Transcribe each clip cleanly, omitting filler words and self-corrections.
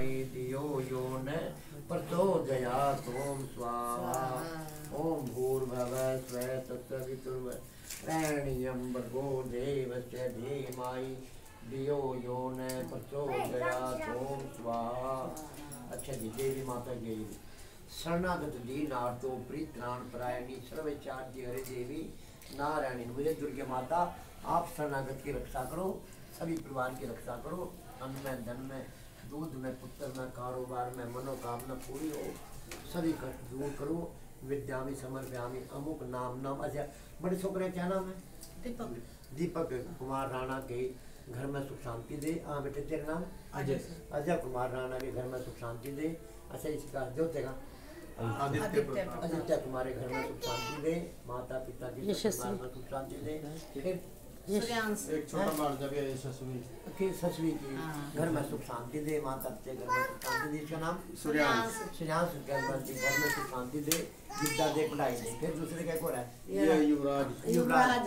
धीमहि धियो यो न प्रचोदयात्। ओम स्वाहा। ओम भूर्भुवः स्वः तत्सवितुर्वरेण्यं भर्गो देवस्य धीमहि धियो यो न प्रचोदयात्। ओम स्वाहा। अच्छा जी, देवी माता की शरणागत दीनार्तो परित्राण परायणी सर्वचार्य हरे देवी नारायणी। मुझे दुर्गा माता आप शरणागत की रक्षा करो, सभी परिवार की रक्षा करो, अन्न में, धन में, दूध में, पुत्र में, कारोबार में, मनोकामना पूरी हो, सभी कष्ट दूर करो। विद्यामी समर्पयामी। अमुक नाम। अच्छा, बड़े छोकरे क्या नाम है? दीपक। दीपक कुमार राणा के घर में सुख शांति दे। हाँ बेटे, तेरा नाम? अजय। अजय कुमार राणा के घर में सुख शांति दे। अच्छा, इसका ज्योति का आदित्य कुमार घर में सुख शांति दे। माता पिता की में सुख शांति दे। फिर एक छोटा बाल जब ससवी की घर में सुख शांति दे। माता पिता घर में सुख शांति दे। इसका नाम सूर्यांश। सूर्यांश घर में सुख शांति दे, विद्या दे, पढ़ाई दे। फिर दूसरे क्या को रहा है? युवराज। युवराज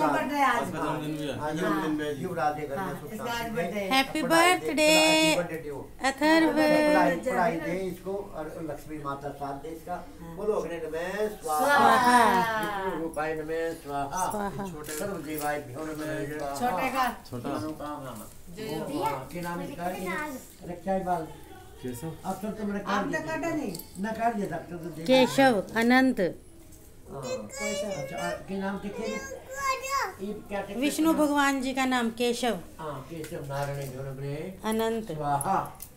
युवराज घर में सुख शांति दे। Happy birthday Atharv. पढ़ाई दे इसको और लक्ष्मी माता साथ दे इसका। बोलो अग्नि नमः स्वाहा, विष्णु रूपाय नमः स्वाहा, सर्वदेवाय भ्यो नमः स्वाहा। छोटे का छोटा मनोकामना के नाम इसका रक्षा बाल केशव। अब तो तुमने काट नहीं ना काट दिया था तो केशव अनंत। अच्छा, के नाम क्या? विष्णु भगवान जी का नाम केशव। हाँ, केशव नारायण अनंत स्वाहा।